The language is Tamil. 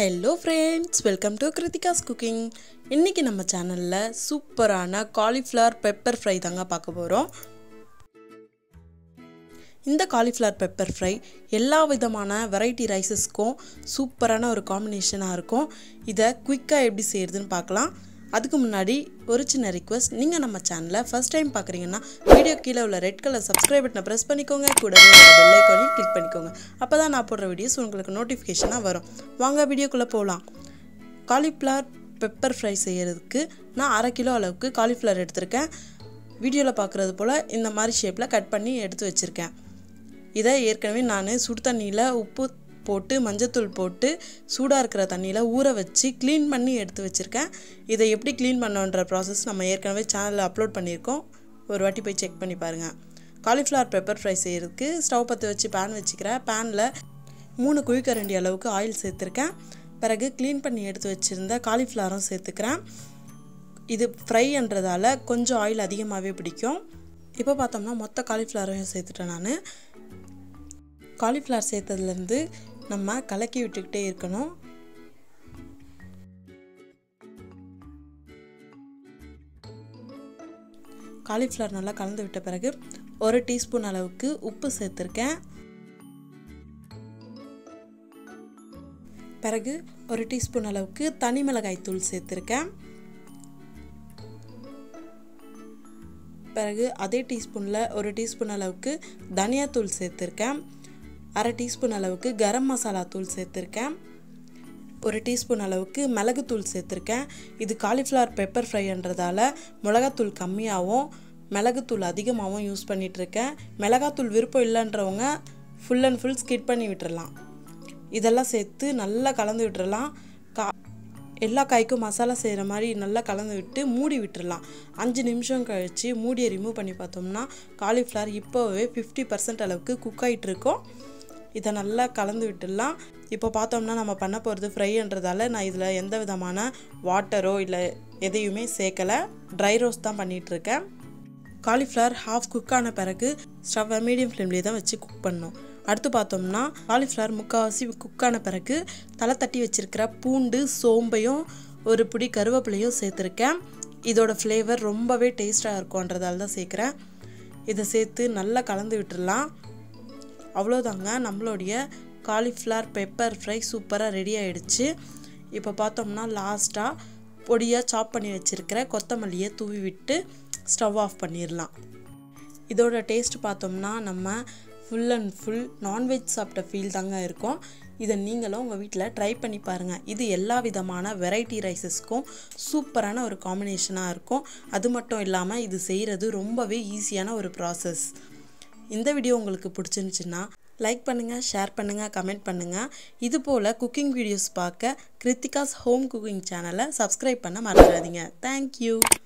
Hello friends, welcome to Kritika's Cooking. இன்னைக்கு நம்ம சேனல்ல சூப்பரான cauliflower pepper fry தாங்க பார்க்க போறோம். இந்த cauliflower pepper fry எல்லா விதமான variety ரைசஸ்க்கும் சூப்பரான ஒரு காம்பினேஷனா இருக்கும். இத குயிக்கா எப்படி செய்யறதுன்னு பார்க்கலாம். அதுக்கு முன்னாடி ஒரு சின்ன ரிக்வெஸ்ட், நீங்க நம்ம சேனலை ஃபர்ஸ்ட் டைம் பார்க்கறீங்கன்னா வீடியோ கீழ உள்ள ரெட் கலர் சப்ஸ்கிரைப் பட்டனை பிரஸ் பண்ணிக்கோங்க, கூடவே அந்த பெல் ஐகானையும் கிளிக் பண்ணிக்கோங்க. அப்பதான் நான் போடுற வீடியோஸ் உங்களுக்கு நோட்டிஃபிகேஷனா வரும். வாங்க வீடியோக்குள்ள போலாம். காலிஃப்ளவர் பெப்பர் ஃப்ரை செய்யறதுக்கு நான் 1/2 கிலோ அளவுக்கு காலிஃப்ளவர் எடுத்துர்க்கேன். வீடியோல பார்க்குறது போல இந்த மாதிரி ஷேப்ல கட் பண்ணி எடுத்து வச்சிருக்கேன். இதை ஏற்கனவே நான் சுடு தண்ணியில உப்பு போட்டு மஞ்சத்தூள் போட்டு சூடாக இருக்கிற தண்ணியில் ஊற வச்சு க்ளீன் பண்ணி எடுத்து வச்சுருக்கேன். இதை எப்படி க்ளீன் பண்ணோன்ற ப்ராசஸ் நம்ம ஏற்கனவே சேனலில் அப்லோட் பண்ணியிருக்கோம். ஒரு வாட்டி போய் செக் பண்ணி பாருங்கள். காலிஃப்ளவர் பெப்பர் ஃப்ரை செய்கிறதுக்கு ஸ்டவ் பற்ற வச்சு பேன் வச்சுக்கிறேன். பேனில் 3 குழிக்கரண்டி அளவுக்கு ஆயில் சேர்த்துருக்கேன். பிறகு க்ளீன் பண்ணி எடுத்து வச்சுருந்த காலிஃப்ளவரும் சேர்த்துக்கிறேன். இது ஃப்ரைன்றதால கொஞ்சம் ஆயில் அதிகமாகவே பிடிக்கும். இப்போ பார்த்தோம்னா மொத்த காலிஃப்ளவரையும் சேர்த்துட்டேன். நான் காலிஃப்ளவர் சேர்த்ததுலேருந்து நம்ம கலக்கி விட்டுக்கிட்டே இருக்கணும். காலிஃப்ளவர் நல்லா கலந்து விட்ட பிறகு 1 டீஸ்பூன் அளவுக்கு உப்பு சேர்த்துருக்கேன். பிறகு 1 டீஸ்பூன் அளவுக்கு தனி மிளகாய் தூள் சேர்த்துருக்கேன். பிறகு அதே டீஸ்பூனில் 1 டீஸ்பூன் அளவுக்கு தனியாத்தூள் சேர்த்துருக்கேன். 1/2 டீஸ்பூன் அளவுக்கு கரம் மசாலா தூள் சேர்த்துருக்கேன். 1 டீஸ்பூன் அளவுக்கு மிளகுத்தூள் சேர்த்துருக்கேன். இது காலிஃப்ளவர் பெப்பர் ஃப்ரைன்றதால மிளகாத்தூள் கம்மியாகவும் மிளகுத்தூள் அதிகமாகவும் யூஸ் பண்ணிகிட்ருக்கேன். மிளகாத்தூள் விருப்பம் இல்லைன்றவங்க ஃபுல் அண்ட் ஃபுல் ஸ்கிப் பண்ணி விட்டுறலாம். இதெல்லாம் சேர்த்து நல்லா கலந்து விட்டுறலாம். எல்லா காய்க்கும் மசாலா செய்கிற மாதிரி நல்லா கலந்து விட்டு மூடி விட்டுறலாம். 5 நிமிஷம் கழித்து மூடியை ரிமூவ் பண்ணி பார்த்தோம்னா காலிஃப்ளவர் இப்போவே 50% அளவுக்கு குக் ஆகிட்டு இருக்கும். இதை நல்லா கலந்து விட்டுடலாம். இப்போ பார்த்தோம்னா நம்ம பண்ண போகிறது ஃப்ரைன்றதால நான் இதில் எந்த விதமான வாட்டரோ இல்லை எதையுமே சேர்க்கலை. ட்ரை ரோஸ்ட் தான் பண்ணிகிட்ருக்கேன். காலிஃப்ளவர் ஹாஃப் குக் ஆன பிறகு ஸ்டவ்வை மீடியம் ஃப்ளேம்லேயே தான் வச்சு குக் பண்ணணும். அடுத்து பார்த்தோம்னா காலிஃப்ளவர் முக்கால்வாசி குக்கான பிறகு தலை தட்டி வச்சுருக்கிற பூண்டு சோம்பையும் 1 பிடி கருவேப்பிலையும் சேர்த்துருக்கேன். இதோட ஃப்ளேவர் ரொம்பவே டேஸ்ட்டாக இருக்கும்ன்றதால தான் சேர்க்குறேன். இதை சேர்த்து நல்லா கலந்து விட்டுடலாம். அவ்வளோதாங்க, நம்மளுடைய காலிஃப்ளவர் பெப்பர் ஃப்ரை சூப்பராக ரெடி ஆகிடுச்சு. இப்போ பார்த்தோம்னா லாஸ்ட்டாக பொடியாக சாப் பண்ணி வச்சுருக்கிற கொத்தமல்லியை தூவி விட்டு ஸ்டவ் ஆஃப் பண்ணிடலாம். இதோட டேஸ்ட் பார்த்தோம்னா நம்ம ஃபுல் அண்ட் ஃபுல் நான்வெஜ் சாப்பிட்ட ஃபீல் தாங்க இருக்கும். இதை நீங்களும் உங்கள் வீட்டில் ட்ரை பண்ணி பாருங்கள். இது எல்லா விதமான வெரைட்டி ரைஸஸ்க்கும் சூப்பரான ஒரு காம்பினேஷனாக இருக்கும். அது மட்டும் இல்லாமல் இது செய்கிறது ரொம்பவே ஈஸியான ஒரு ப்ராசஸ். இந்த வீடியோ உங்களுக்கு பிடிச்சிருந்துச்சுன்னா லைக் பண்ணுங்கள், ஷேர் பண்ணுங்கள், கமெண்ட் பண்ணுங்கள். இது போல் குக்கிங் வீடியோஸ் பார்க்க கிருத்திகாஸ் ஹோம் குக்கிங் சேனலை சப்ஸ்கிரைப் பண்ண மறந்துடாதீங்க. தேங்க்யூ.